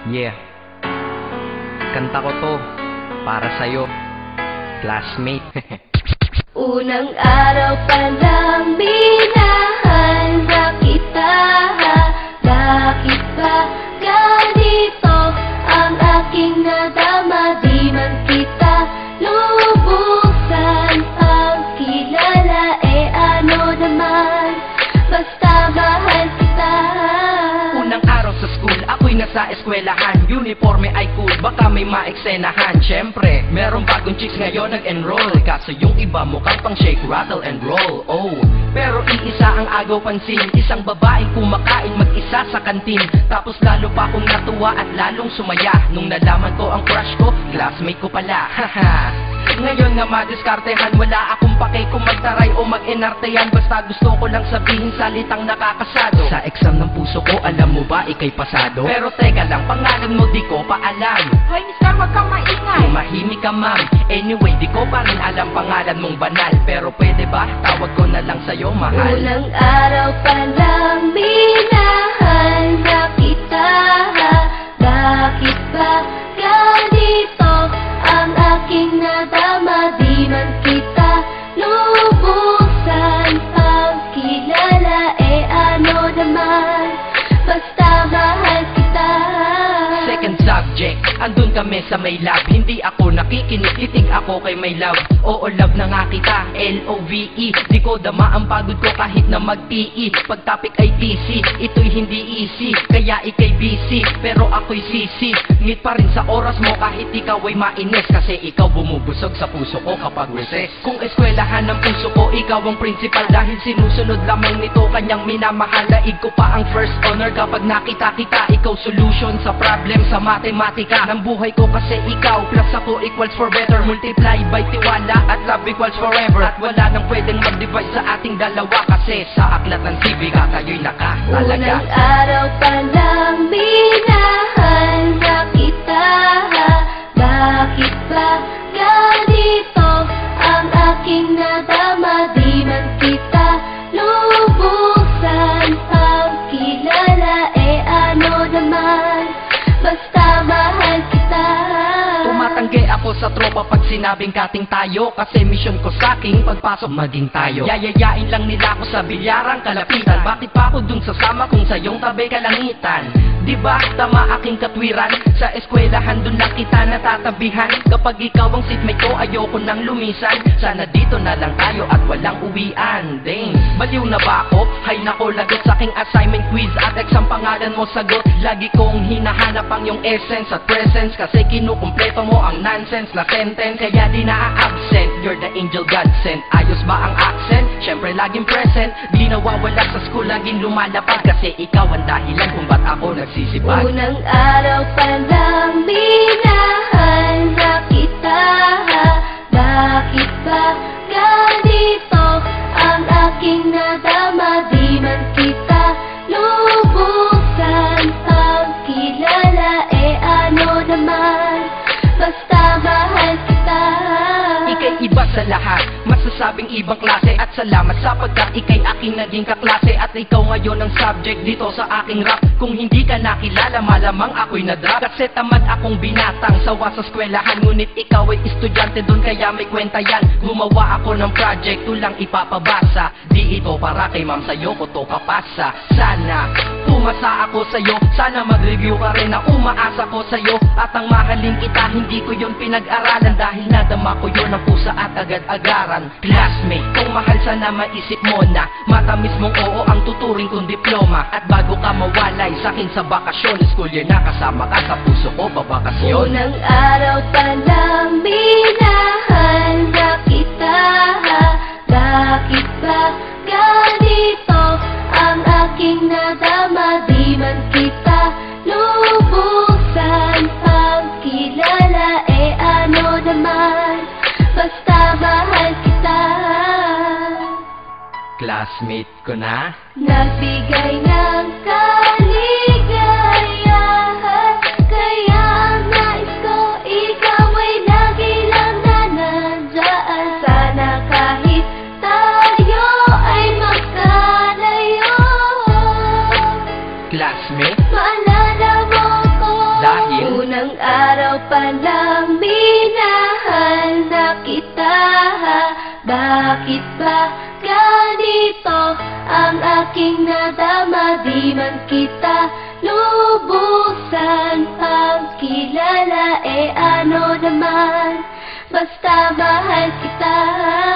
Yeah, kanta ko to para sa'yo, classmate. Unang araw pa lang minahal na kita. Bakit ba ganito ang aking nadama? Di man kita lubusan ang kilala. Ano naman, basta mahal kita. Unang araw sa school, ako'y nasa eskwelahan. Uniforme ay cool, baka may maeksenahan. Siyempre, merong bagong chicks ngayon nag-enroll. Kaso yung iba mukhang pang shake, rattle and roll. Oh, pero iisa ang agaw pansin. Isang babaeng kumakain mag-isa sa kantin. Tapos lalo pa akong natuwa at lalong sumaya nung nalaman ko ang crush ko, classmate ko pala. Haha. Ngayon nga madiskartehan, wala akong pake kung magtaray o mag-enartehan. Basta gusto ko lang sabihin salitang nakakasado. Sa exam ng puso ko, alam mo ba ikay pasado? Pero teka lang, pangalan mo di ko pa alam. Hoy mister, wag kang maingay. Tumahimik ka ma'am. Anyway, di ko pa rin alam pangalan mong banal. Pero pwede ba, tawag ko na lang sa'yo mahal. Unang araw pa lang minahal na kita. Bakit ba ganito ang aking nadama? Di man kita lubusan ang kilala. Ano naman, basta mahal kita. Second subject, andun kami sa may lab. Hindi ako nakikinig, titig ako kay may love. Oo, love na nga kita, L-O-V-E. Di ko dama ang pagod ko kahit na mag-PE. Pag topic ay TC, ito'y hindi easy. Kaya ikay busy, pero ako'y sisi. Ngit pa rin sa oras mo kahit ikaw ay mainis. Kasi ikaw bumubusog sa puso ko kapag recess. Kung eskwelahan ng puso ko, ikaw ang principal. Dahil sinusunod lamang nito kanyang minamahal. Daig ko pa ang first honor kapag nakita kita. Ikaw solution sa problem sa matematika ng buhay ko. Kasi ikaw plus ako equals for better. Multiply by tiwala at love equals forever. At wala nang pwedeng mag-divide sa ating dalawa. Kasi sa aklat ng sibiga tayo'y nakatalaga. Unang araw pa lang minahal na kita. Bakit ba ganito ang aking nadama? Di man kita lubusan ang kilala. Ano naman, basta mahal kita. Tumatanggi ako sa tropa pag sinabing kating tayo. Kasi mission ko sa'king pagpasok maging tayo. Yayayain lang nila ako sa bilyarang kalapitan. Bakit pa ako dun sasama kung sa iyong tabi kalangitan? Diba tama aking katwiran? Sa eskwelahan dun lang kita natatabihan. Kapag ikaw ang seatmate ko, ayoko nang lumisan. Sana dito na lang tayo at walang uwian. Dang, baliw na ba ako? Hay nako, lagot sa aking assignment quiz at exam pangalan mo sagot. Lagi kong hinahanap ang iyong essence at presence. Kasi kinukumpleto mo ang nonsense na sentence. Kaya di na-absent, you're the angel God sent. Ayos ba ang accent? Syempre laging present. Di nawawala sa school, laging lumalapag. Kasi ikaw ang dahilan kung ba't ako nagsisipag. Unang araw pa lang minahal na kita. Bakit ba ganito ang aking nadama? Di man kita lubusan ang kilala. Ano naman, basta mahal kita. Ika'y iba sa lahat, masasabing ibang klase. At salamat sapagkat ika'y aking naging kaklase. At ikaw ngayon ang subject dito sa aking rap. Kung hindi ka nakilala, malamang ako'y na-drop. Kasi tamad akong binatang sawa sa eskwelahan. Ngunit ikaw ay estudyante dun, kaya may kwenta yan. Gumawa ako ng project, tulang ipapabasa. Di ito para kay ma'am, sa'yo ko to papasa. Sana pumasa ako sa'yo, sana mag-review ka rin na umaasa ko sa'yo. At ang mahalin kita, hindi ko yun pinag-aralan. Dahil nadama ko yun ang pusa at agad-agaran. Classmate, kung mahal sana maisip mo na matamis mong oo ang tuturing kong diploma. At bago ka mawalay sa'kin sa bakasyon, school year na kasama ka sa puso ko babakasyon. Unang araw pa lang minahal na kita. Bakit ba ganito ang aking nadama? Di man kita lubusan ang kilala. Ano naman, basta mahal kita. Classmate ko na. Nagbigay ng kaligayahan. Kaya ang nais ko, ikaw ay lagi lang na nandyan. Sana kahit tayo ay magkalayo, Classmate, maalala mo ko. dahil aking nadama, di man kita lubusan pagkilala. Eh ano naman, basta mahal kita.